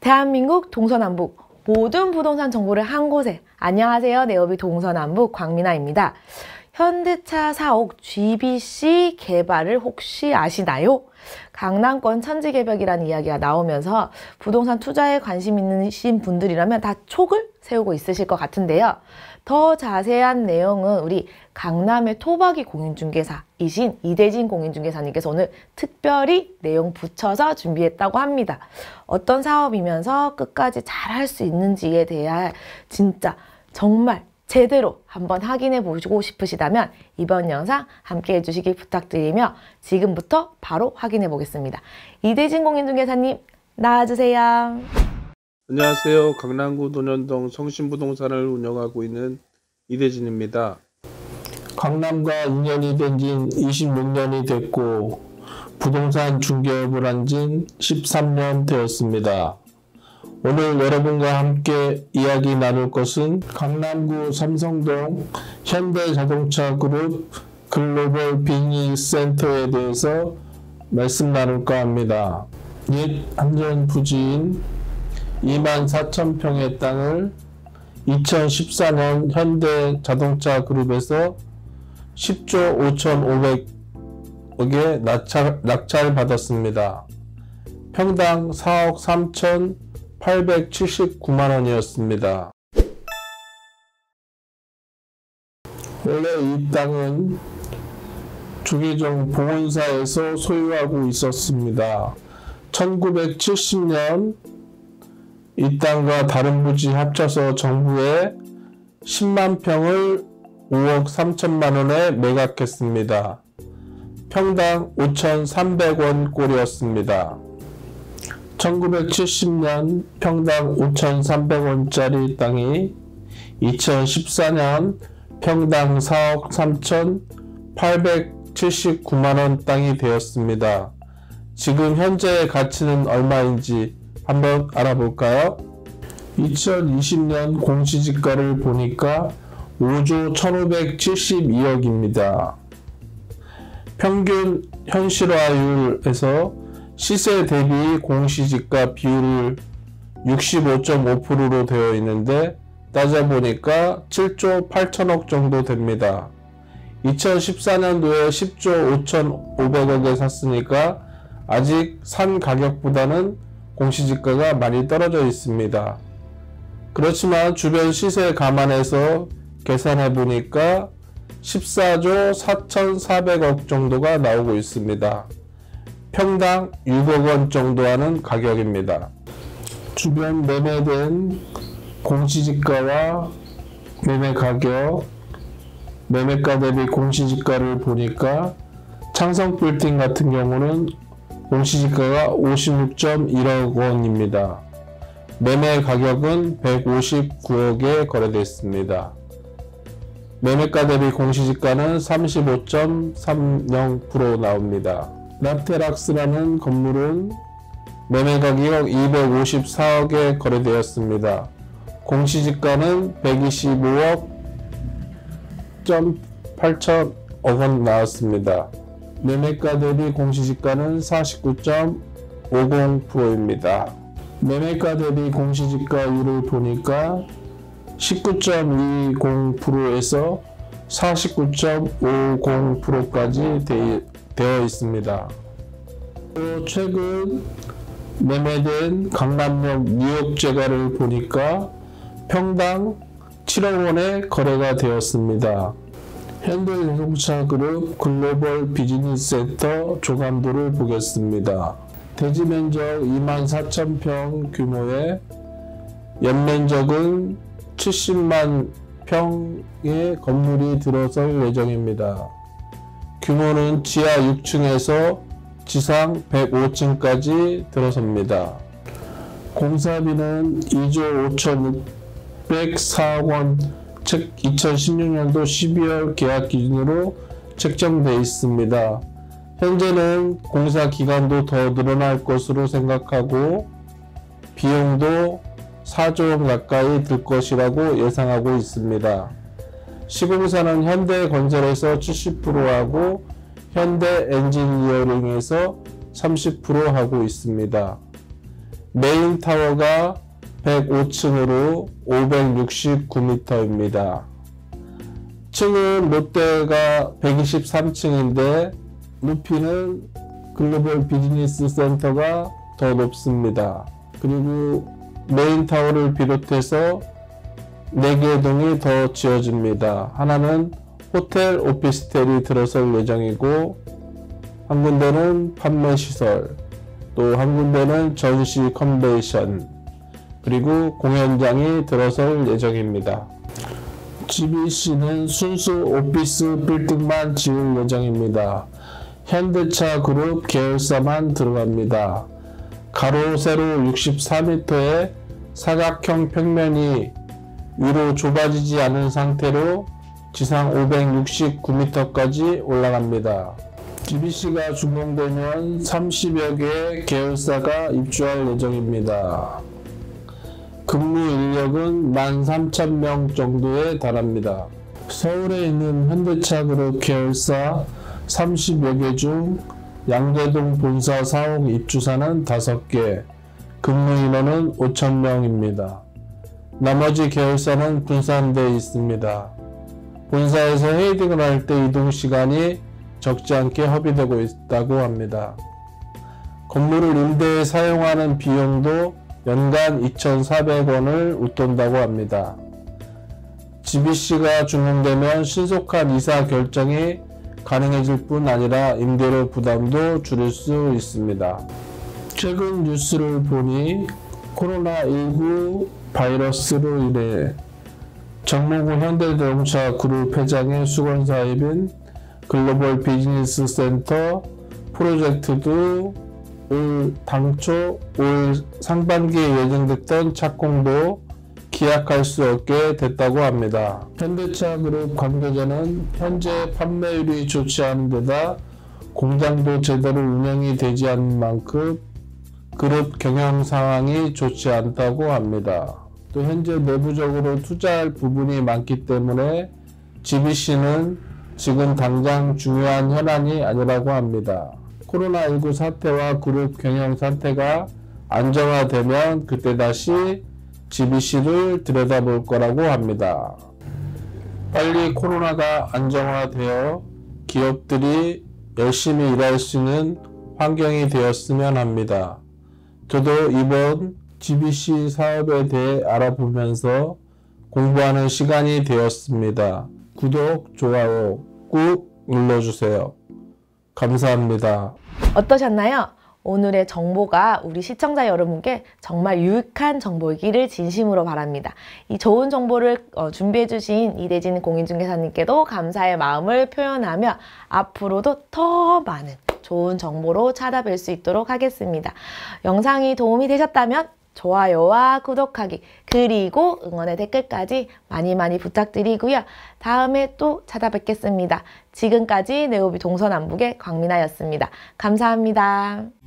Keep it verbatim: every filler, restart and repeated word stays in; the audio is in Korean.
대한민국 동서남북 모든 부동산 정보를 한 곳에. 안녕하세요, 네오비 동서남북 광민아입니다. 현대차 사옥 지비씨 개발을 혹시 아시나요? 강남권 천지개벽이라는 이야기가 나오면서 부동산 투자에 관심 있으신 분들이라면 다 촉을 세우고 있으실 것 같은데요. 더 자세한 내용은 우리 강남의 토박이 공인중개사이신 이대진 공인중개사님께서 오늘 특별히 내용 붙여서 준비했다고 합니다. 어떤 사업이면서 끝까지 잘 할 수 있는지에 대한 진짜 정말 제대로 한번 확인해 보시고 싶으시다면 이번 영상 함께 해주시길 부탁드리며 지금부터 바로 확인해 보겠습니다. 이대진 공인중개사님 나와주세요. 안녕하세요. 강남구 논현동 성신부동산을 운영하고 있는 이대진입니다. 강남과 인연이 된 지 이십육 년이 됐고 부동산 중개업을 한 지 십삼 년 되었습니다. 오늘 여러분과 함께 이야기 나눌 것은 강남구 삼성동 현대자동차그룹 글로벌 비즈니스 센터에 대해서 말씀 나눌까 합니다. 옛 한전 부지인 이만 사천 평의 땅을 이천십사 년 현대자동차그룹에서 십조 오천오백억에 낙찰, 낙찰받았습니다. 평당 사억 삼천팔백칠십구만 원이었습니다. 원래 이 땅은 조계종 보훈사에서 소유하고 있었습니다. 천구백칠십 년 이 땅과 다른 부지 합쳐서 정부에 십만 평을 오억 삼천만 원에 매각했습니다. 평당 오천삼백 원 꼴이었습니다. 천구백칠십 년 평당 오천삼백 원짜리 땅이 이천십사 년 평당 사억 삼천팔백칠십구만 원 땅이 되었습니다. 지금 현재의 가치는 얼마인지 한번 알아볼까요? 이천이십 년 공시지가를 보니까 오조 천오백칠십이억입니다. 평균 현실화율에서 시세 대비 공시지가 비율을 육십오 점 오 퍼센트로 되어 있는데 따져보니까 칠조 팔천억 정도 됩니다. 이천십사 년도에 십조 오천오백억에 샀으니까 아직 산 가격보다는 공시지가가 많이 떨어져 있습니다. 그렇지만 주변 시세 감안해서 계산해 보니까 십사조 사천사백억 정도가 나오고 있습니다. 평당 육억 원 정도 하는 가격입니다. 주변 매매된 공시지가와 매매 가격, 매매가 대비 공시지가를 보니까 창성빌딩 같은 경우는 공시지가가 오십육 점 일억 원입니다. 매매 가격은 백오십구억에 거래됐습니다. 매매가 대비 공시지가는 삼십오 점 삼십 퍼센트 나옵니다. 라테락스라는 건물은 매매 가격 이백오십사억에 거래되었습니다. 공시지가는 백이십오억 팔천억 원 나왔습니다. 매매가 대비 공시지가는 사십구 점 오십 퍼센트입니다. 매매가 대비 공시지가율을 보니까 십구 점 이십 퍼센트에서 사십구 점 오십 퍼센트까지 되어 있습니다. 또 최근 매매된 강남역 뉴욕제가를 보니까 평당 칠억 원에 거래가 되었습니다. 현대자동차그룹 글로벌 비즈니스 센터 조감도를 보겠습니다. 대지면적 이만 사천 평 규모의 연면적은 칠십만 평의 건물이 들어설 예정입니다. 규모는 지하 육 층에서 지상 백오 층까지 들어섭니다. 공사비는 이조 오천육백사억 원, 즉 이천십육 년도 십이월 계약 기준으로 책정되어 있습니다. 현재는 공사 기간도 더 늘어날 것으로 생각하고 비용도 사조 원 가까이 들 것이라고 예상하고 있습니다. 시공사는 현대건설에서 칠십 퍼센트 하고 현대엔지니어링에서 삼십 퍼센트 하고 있습니다. 메인 타워가 백오 층으로 오백육십구 미터입니다. 층은 롯데가 백이십삼 층인데 높이는 글로벌 비즈니스 센터가 더 높습니다. 그리고 메인 타워를 비롯해서 네 개의 동이 더 지어집니다. 하나는 호텔 오피스텔이 들어설 예정이고, 한 군데는 판매시설, 또 한 군데는 전시 컨벤션, 그리고 공연장이 들어설 예정입니다. 지비씨는 순수 오피스 빌딩만 지을 예정입니다. 현대차 그룹 계열사만 들어갑니다. 가로 세로 육십사 미터의 사각형 평면이 위로 좁아지지 않은 상태로 지상 오백육십구 미터까지 올라갑니다. 지비씨가 준공되면 삼십여 개의 계열사가 입주할 예정입니다. 근무 인력은 만 삼천 명 정도에 달합니다. 서울에 있는 현대차 그룹 계열사 삼십여 개 중 양재동 본사 사옥 입주사는 다섯 개, 근무 인원은 오천 명입니다. 나머지 계열사는 분산되어 있습니다. 본사에서 회의 등을 할 때 이동 시간이 적지 않게 허비되고 있다고 합니다. 건물을 임대에 사용하는 비용도 연간 이천사백 원을 웃돈다고 합니다. 지비씨가 준공되면 신속한 이사 결정이 가능해질 뿐 아니라 임대료 부담도 줄일 수 있습니다. 최근 뉴스를 보니 코로나 십구 바이러스로 인해 정몽구 현대자동차 그룹 회장의 수건사업인 글로벌 비즈니스 센터 프로젝트도 올 당초 올 상반기에 예정됐던 착공도 기약할 수 없게 됐다고 합니다. 현대차 그룹 관계자는 현재 판매율이 좋지 않은 데다 공장도 제대로 운영이 되지 않는 만큼 그룹 경영 상황이 좋지 않다고 합니다. 또 현재 내부적으로 투자할 부분이 많기 때문에 지비씨는 지금 당장 중요한 현안이 아니라고 합니다. 코로나 십구 사태와 그룹 경영 상태가 안정화되면 그때 다시 지비씨를 들여다볼 거라고 합니다. 빨리 코로나가 안정화되어 기업들이 열심히 일할 수 있는 환경이 되었으면 합니다. 저도 이번 지비씨 사업에 대해 알아보면서 공부하는 시간이 되었습니다. 구독, 좋아요 꾹 눌러주세요. 감사합니다. 어떠셨나요? 오늘의 정보가 우리 시청자 여러분께 정말 유익한 정보이기를 진심으로 바랍니다. 이 좋은 정보를 어, 준비해주신 이대진 공인중개사님께도 감사의 마음을 표현하며 앞으로도 더 많은 좋은 정보로 찾아뵐 수 있도록 하겠습니다. 영상이 도움이 되셨다면 좋아요와 구독하기 그리고 응원의 댓글까지 많이 많이 부탁드리고요. 다음에 또 찾아뵙겠습니다. 지금까지 네오비 동서남북의 광민아였습니다. 감사합니다.